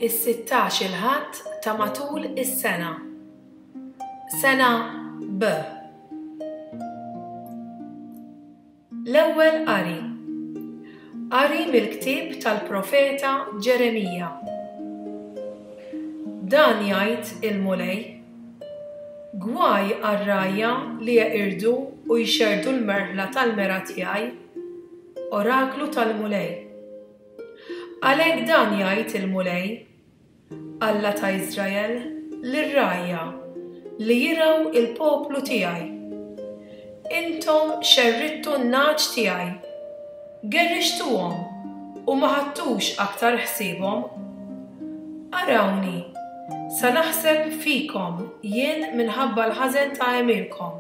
Is-16 il-Ħadd ta' matul is-sena. Sena B. L-ewwel qari. Qari mill-ktieb tal-Profeta Ġeremija. Dan jgħid il-mulej: Gwaj għar-rajja li jeqirdu u jxerdu l-merħla tal-mera tiegħi, oraklu tal-mulej. Għalhekk dan jgħid il-mulej, Alla ta' Iżrael, lir-rajja li jiraw il-poplu tiegħi. Intom xerrittu n-naġ tiegħi, gerrixtuhom u ma ħadtux aktar ħsiebhom. Arawni, sa naħseb fikom jien minħabba l-ħażen ta' għemilkom.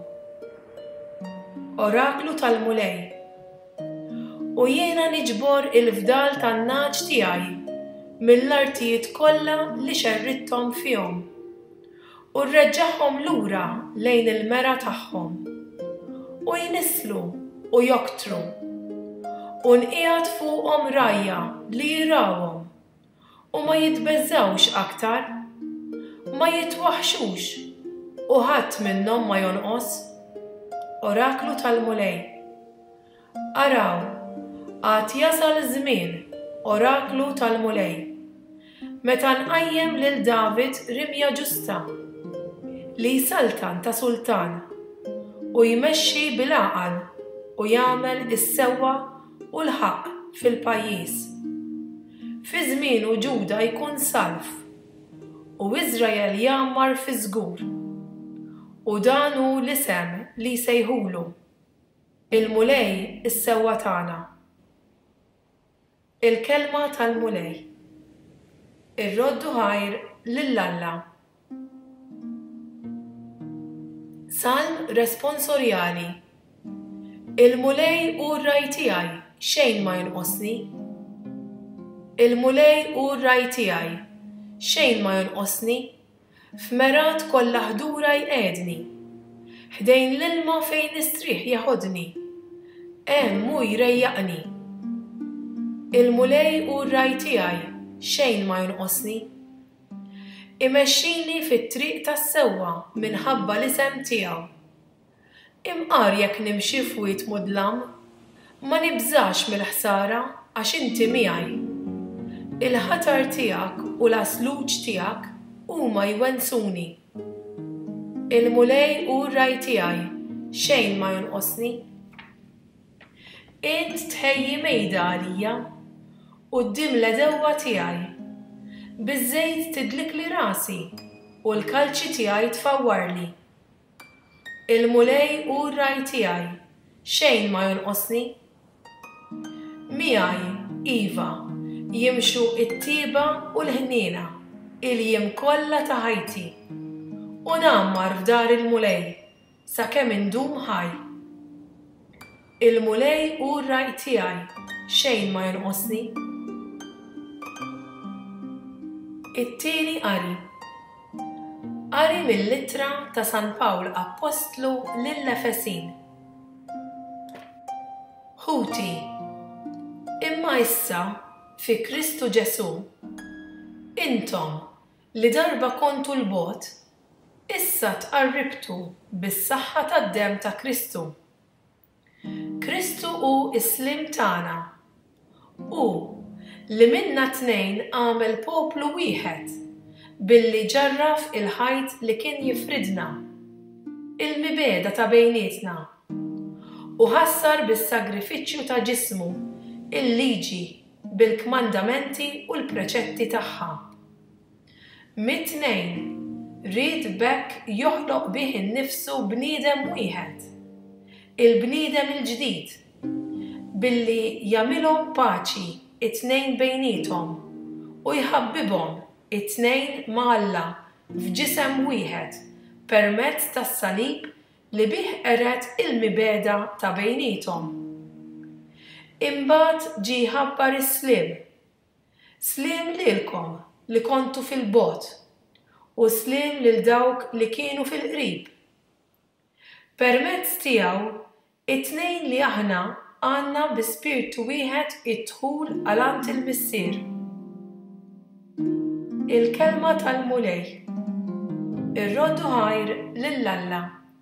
Oraklu tal-mulej. U jiena niġbor il-fdal tan-naġ tiegħi mill-artijiet kollha li xerritthom fihom u rreġġaħhom lura lejn il-mera tagħhom u jnislu u joktru u nqiegħed fuqhom rajja li jirawhom u ma jitbeżżawx aktar, ma jitwaħxux u ħadd minnhom ma jonqos. Oraklu tal-mulej. Araw, għad jasal żmien, oraklu tal-mulej, meta nqajjem lil David rimja ġusta li jsaltan ta' sultan u jmexxi bil-għaqal u jagħmel is-sewwa u l-ħaqq fil-pajjiż. Fi żmienu Ġuda jkun salf u Iżrael jagħmar fi żgur. U dan hu l-isem li jsejħulu il-mulej is-sewwa tagħna. Il-kelma tal-mulej. Ir-roddu ħajr lill-Alla. Salm responsorjali. Il-mulej u r-raj tiegħi xejn ma jonqosni. Il-mulej u r-raj tiegħi xejn ma jonqosni. F'merat kollha ħdura jqegħdni. Ħdejn l-ilma fejn nistrieħ jaħodni. Hemm hu jrejjaqni. Il-mulej u r-raj tiegħi xejn ma jonqosni. Imexxini fit-triq tas-sewwa minħabba l-isem tiegħu. Imqar jekk nimxi f'wied mudlam, ma nibżax mill-ħsara għax inti miegħi. Il-ħatar tiegħek u l-asluġ tiegħek huma jwensuni. Il-mulej u r-raj tiegħi xejn ma jonqosni. Int tħejji mejda għalija quddiem l-edewwa tiegħi. Biż-żejt tidlikli rasi u l-kalċi tiegħi tfawwarli. Il-mulej u r-raj tiegħi xejn ma jonqosni. Miegħi iva jimxu t-tieba u l-ħniena il-jiem kollha ta' ħajti u nagħmmar f'dar il-mulej sakemm indum ħaj. Il-mulej u r-raj tiegħi xejn ma jonqosni. It-tieni qari. Qari mill-littra ta' San Pawl Apostlu lill-Efesin. Ħuti. Imma issa fi Kristu Ġesu, intom li darba kontu l-bogħod, issa tqarribtu bis-saħħa tad-demm ta' Kristu. Kristu hu s-slim tagħna u li minna tnejn għamel poplu wieħed billi ġarraf il-ħajt li kien jifridna, il-mibeda ta' bejnietna u ħassar bis-sagrifiċċju ta' ġismu il-liġi bil-kmandamenti u l-preċetti tagħha. Mit-tnejn ried bekk joħloq bih innifsu bniedem wieħed, il-bniedem il-ġdid, billi jagħmilhom paċi it-tnejn bejniethom u jħabbibhom it-tnejn ma' Alla f'ġisem wieħed permezz tas-salib li bih qeret il-mibeda ta' bejniethom. Imbagħad ġie jħabbar is-sliem. Sliem lilkom li kontu fil-bogħod u sliem lil dawk li kienu fil-qrib. Permezz tiegħu it-tnejn li aħna għandna bi spiritu wieħed id-dħul għalant il-missier. Il-kelma tal-mulej. Ir-roddu ħajr lill-Alla.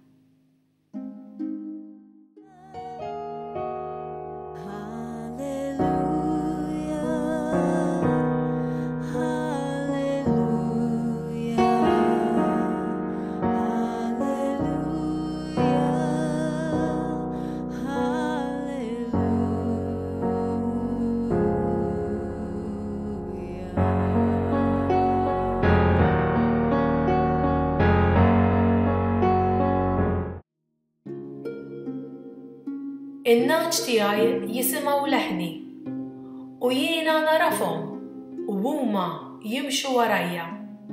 In-naċ tiegħi jisimgħu leħni u jiena narafhom u huma jimxu warajja.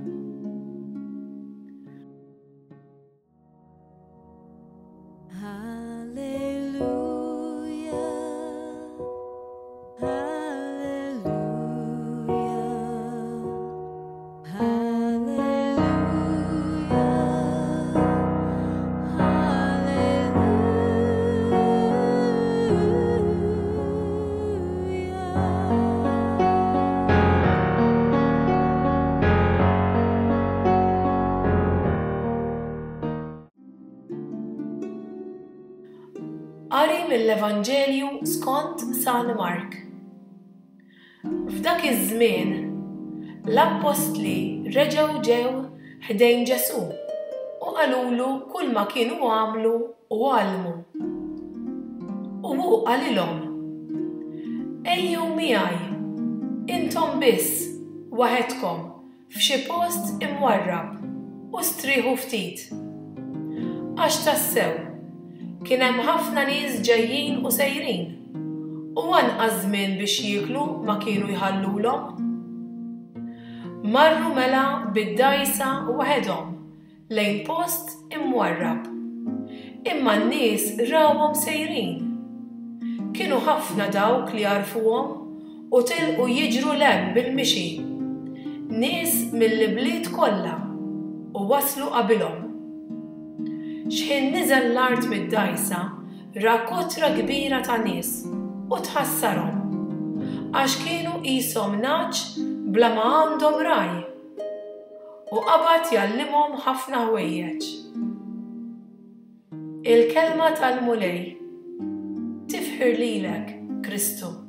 Qari mill-Evanġelju skont San Mark. F'dak iż-żmien, l-Apostli reġgħu ġew ħdejn Ġesu u qalulu kull ma kienu għamlu u għallmu. U hu qalilhom: Ejjew miegħi, intom biss waħedkom f'xi post imwarrab u strieħu ftit. Għax tassew kien hemm ħafna nies ġejjin u sejrin u anqas żmien biex jieklu ma kienu jħallulhom. Marru mela bid-dgħajsa waħedhom lejn post imwarrab. Imma n-nies rawhom sejrin. Kienu ħafna dawk li jarfuhom u tilqu jiġru lem bil-mixi. Nies mill-bliet kollha u waslu qabilhom. X'ħin niżel l-art mid-dgħajsa ra kotra kbira ta' nies u tħassarhom għax kienu qishom naċ bla ma għandhom raj u qabad jgħallimhom ħafna ħwejjeġ. Il-kelma tal-mulej tifħir lilek, Kristu.